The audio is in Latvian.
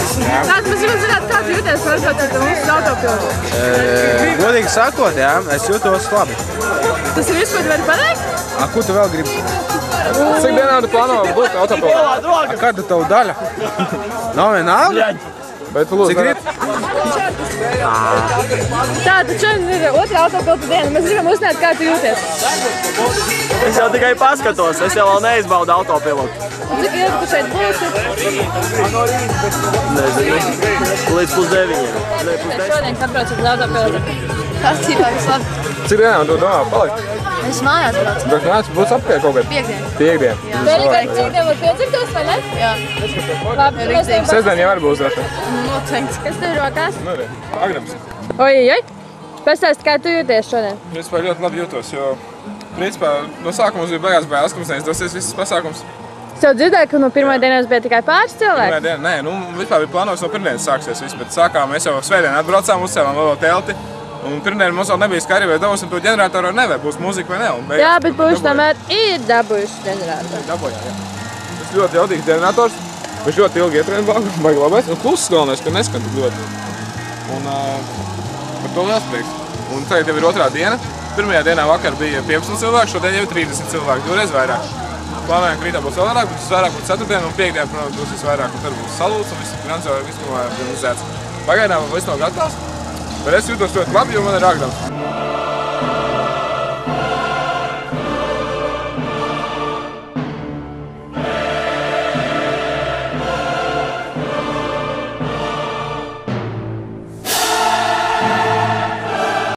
Tātad mēs gribam zināt, kā tu jūties varbūt ar mūsu autopildu? Godīgi sakot, jā, es jūtos labi. Tas ir viss, ko tu vari pateikt? Ko tu vēl gribi? Cik dienā tu plāno būt autopildā? Kāda tavu daļa? Nav vienalga? Bet lūdzu, cik gribi? Tātad šodien ir otrā autopildu diena. Mēs gribam uzzināt, kā tu jūties. Es jau tikai paskatos, es jau vēl neizbaudu autopilotu. Cik ilgi tu šeit būsi? Nezinu, līdz 8:30. Šodien, kad brauc uz autopildu? Kārtībā, viss labi. cik dienā tu domā palikt? Es mājās braucu. Bet nāc, būs apkārt kaut kad? Piekdien. Vienīgais citiem var piedzirktos, vai ne? Jā. Labi, mēs tev Sestdien jau arī būs droši. noteikti. Kas tev rokās? Nu, re, Agnams. Oi. Pastāsti, kā tu jūties šodien? Principā ļoti labi jūtos, jo principā no sākuma mums bija beigās bailes, ka mums neizdosies visas pasākums. Es jau dzirdēju, ka no pirmā dienas bija tikai pāris cilvēki. Pirmā diena, nē, vispār bija plānots no pirmdienas sāksies viss, bet sākām mēs jau svētdien atbraucām, uzcēlām vēl telti. Un pirmdien mums vēl nebija skaidri, vai dabūsim to ģeneratoru vai ne, vai būs mūzika vai ne. Jā, bet puiši tomēr ir dabūjuši ģeneratoru. Dabūjām, jā. Tas ļoti jaudīgs ģenerators. Viņš ļoti ilgi ietrien baigi labais. Un kluss galvenais, ka neskan tik ļoti. Un par to liels prieks. Un tagad jau ir otrā diena. Pirmajā dienā vakar bija 15 cilvēki, šodien jau ir 30 cilvēki, divreiz vairāk. Plānojam, ka rītā būs vēl vairāk, bet vairāk būs ceturtdien un piekdien, protams, būs visvairāk. Un tad būs salūts un viss organizēts. Pagaidām viss nav gatavs, bet es jūtos ļoti labi, jo man ir Agdams.